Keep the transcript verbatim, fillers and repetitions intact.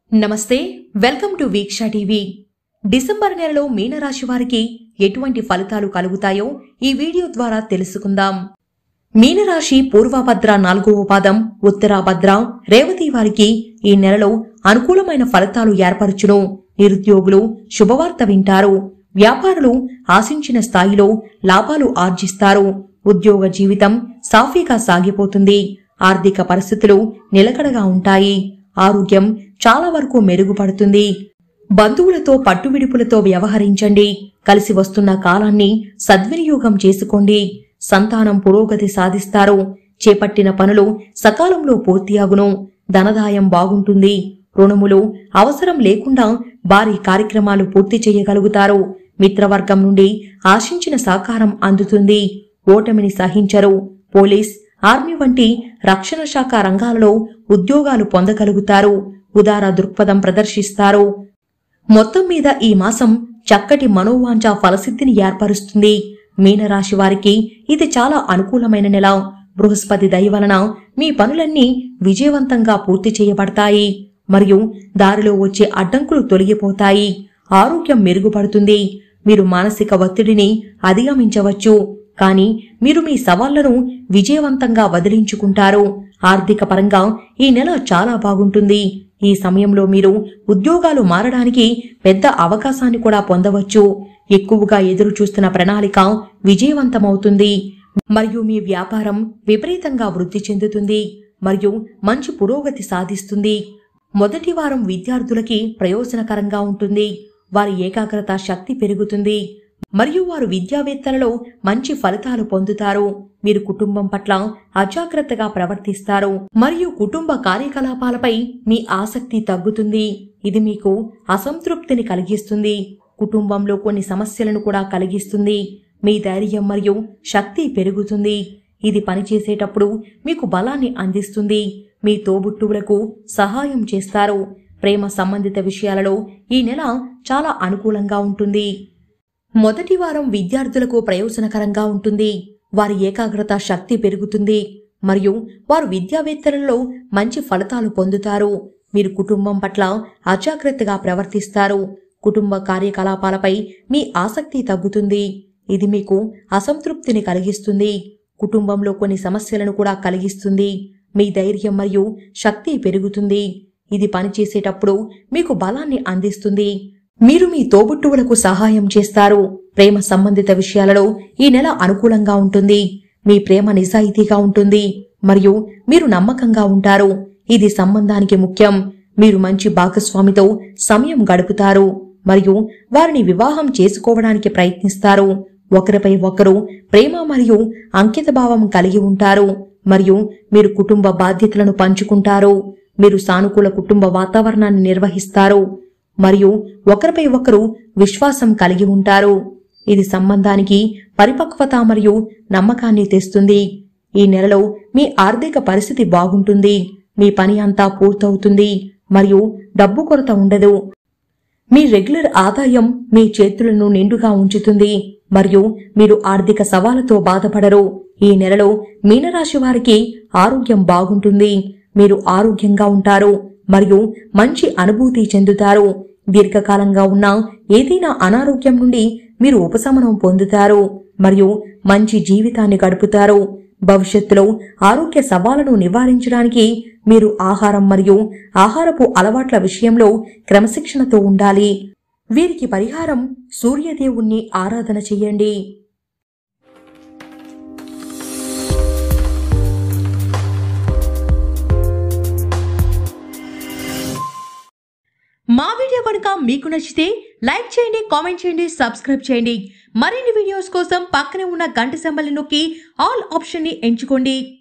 నమస్తే welcome to Veeksha TV. December నెలలో మీనరాశి వారికి ఎటువంటి ఫలితాలు కలుగుతాయో ఈ వీడియో ద్వారా తెలుసుకుందాం। మీనరాశి పూర్వభద్ర నాలుగవ పాదం, ఉత్తరాభద్ర, రేవతి వారికి ఈ నెలలో అనుకూలమైన ఫలితాలు ఏర్పరచును। నిరుద్యోగులు శుభవార్త వింటారు। వ్యాపారులు ఆశించిన స్థాయిలో లాభాలు ఆర్జిస్తారు। ఉద్యోగ జీవితం సాఫీగా సాగిపోతుంది। ఆర్థిక పరిస్థితులు నిలకడగా ఉంటాయి। ఆరోగ్యం చాలా వరకు మెరుగుపడుతుంది। బంధువులతో పట్టువిడుపులతో వ్యవహరించండి। కలిసి వస్తున్న కాలాన్ని సద్వినియోగం చేసుకోండి। సంతానం పురోగతి సాధిస్తారు। చేపట్టిన పనులు సకాలంలో పూర్తి అగును। ధనదాయం బాగుంటుంది। రుణములు అవసరం లేకుండా భారీ కార్యక్రమాలు పూర్తి చేయగలుగుతారు। మిత్రవర్గం నుండి ఆశించిన సహకారం అందుతుంది। ఓటమిని సహించరు। పోలీస్, ఆర్మీ వంటి రక్షణ శాఖ రంగాలలో ఉద్యోగాలు పొందగలుగుతారు। ఉదార దృక్పథం ప్రదర్శిస్తారు। మొత్తం మీద ఈ మాసం చక్కటి మనోవాంఛ ఫలసిద్ధిని ఏర్పరుస్తుంది। మీనరాశి వారికి ఇది చాలా అనుకూలమైన నెల। బృహస్పతి దయ వలన మీ పనులన్నీ విజయవంతంగా పూర్తి చేయబడతాయి మరియు దారిలో వచ్చే అడ్డంకులు తొలగిపోతాయి। ఆరోగ్యం మెరుగుపడుతుంది। మీరు మానసిక ఒత్తిడిని అధిగమించవచ్చు, కానీ మీరు మీ సవాళ్లను విజయవంతంగా వదిలించుకుంటారు। ఆర్థిక పరంగా ఈ నెల చాలా బాగుంటుంది। ఈ సమయంలో మీరు ఉద్యోగాలు మారడానికి పెద్ద అవకాశాన్ని కూడా పొందవచ్చు। ఎక్కువగా ఎదురు చూస్తున్న ప్రణాళిక విజయవంతమవుతుంది మరియు మీ వ్యాపారం విపరీతంగా వృద్ధి చెందుతుంది మరియు మంచి పురోగతి సాధిస్తుంది। మొదటి వారం విద్యార్థులకి ప్రయోజనకరంగా ఉంటుంది। వారి ఏకాగ్రత శక్తి పెరుగుతుంది మరియు వారు విద్యావేత్తలలో మంచి ఫలితాలు పొందుతారు। మీరు కుటుంబం పట్ల అజాగ్రత్తగా ప్రవర్తిస్తారు మరియు కుటుంబ కార్యకలాపాలపై మీ ఆసక్తి తగ్గుతుంది। ఇది మీకు అసంతృప్తిని కలిగిస్తుంది। కుటుంబంలో కొన్ని సమస్యలను కూడా కలిగిస్తుంది। మీ ధైర్యం మరియు శక్తి పెరుగుతుంది। ఇది పనిచేసేటప్పుడు మీకు బలాన్ని అందిస్తుంది। మీ తోబుట్టువులకు సహాయం చేస్తారు। ప్రేమ సంబంధిత విషయాలలో ఈ నెల చాలా అనుకూలంగా ఉంటుంది। మొదటి వారం విద్యార్థులకు ప్రయోజనకరంగా ఉంటుంది। వారి ఏకాగ్రత శక్తి పెరుగుతుంది మరియు వారు విద్యావేత్తలలో మంచి ఫలితాలు పొందుతారు। మీరు కుటుంబం పట్ల అజాగ్రత్తగా ప్రవర్తిస్తారు। కుటుంబ కార్యకలాపాలపై మీ ఆసక్తి తగ్గుతుంది। ఇది మీకు అసంతృప్తిని కలిగిస్తుంది। కుటుంబంలో కొన్ని సమస్యలను కూడా కలిగిస్తుంది। మీ ధైర్యం మరియు శక్తి పెరుగుతుంది। ఇది పనిచేసేటప్పుడు మీకు బలాన్ని అందిస్తుంది। మీరు మీ తోబుట్టువులకు సహాయం చేస్తారు। ప్రేమ సంబంధిత విషయాలలో ఈ నెల అనుకూలంగా ఉంటుంది। మీ ప్రేమ నిజాయితీగా ఉంటుంది మరియు మీరు నమ్మకంగా ఉంటారు। ఇది సంబంధానికి ముఖ్యం। మీరు మంచి భాగస్వామితో సమయం గడుపుతారు మరియు వారిని వివాహం చేసుకోవడానికి ప్రయత్నిస్తారు। ఒకరిపై ఒకరు ప్రేమ మరియు అంకితభావం కలిగి ఉంటారు మరియు మీరు కుటుంబ బాధ్యతలను పంచుకుంటారు। మీరు సానుకూల కుటుంబ వాతావరణాన్ని నిర్వహిస్తారు మరియు ఒకరిపై ఒకరు విశ్వాసం కలిగి ఉంటారు। ఇది సంబంధానికి పరిపక్వత మరియు నమ్మకాన్ని తెస్తుంది। ఈ నెలలో మీ ఆర్థిక పరిస్థితి బాగుంటుంది। మీ పని అంతా పూర్తవుతుంది మరియు డబ్బు కొరత ఉండదు। మీ రెగ్యులర్ ఆదాయం మీ చేతులను నిండుగా ఉంచుతుంది మరియు మీరు ఆర్థిక సవాలుతో బాధపడరు। ఈ నెలలో మీనరాశి వారికి ఆరోగ్యం బాగుంటుంది। మీరు ఆరోగ్యంగా ఉంటారు మరియు మంచి అనుభూతి చెందుతారు। దీర్ఘకాలంగా ఉన్న ఏదైనా అనారోగ్యం నుండి మీరు ఉపశమనం పొందుతారు మరియు మంచి జీవితాన్ని గడుపుతారు। భవిష్యత్తులో ఆరోగ్య సవాళ్లను నివారించడానికి మీరు ఆహారం మరియు ఆహారపు అలవాట్ల విషయంలో క్రమశిక్షణతో ఉండాలి। వీరికి పరిహారం సూర్యదేవుణ్ణి ఆరాధన చేయండి। మా వీడియో కనుక మీకు నచ్చితే లైక్ చేయండి, కామెంట్ చేయండి, సబ్స్క్రైబ్ చేయండి। మరిన్ని వీడియోస్ కోసం పక్కనే ఉన్న గంట సింబల్ ని నొక్కి ఆల్ ఆప్షన్ ని ఎంచుకోండి।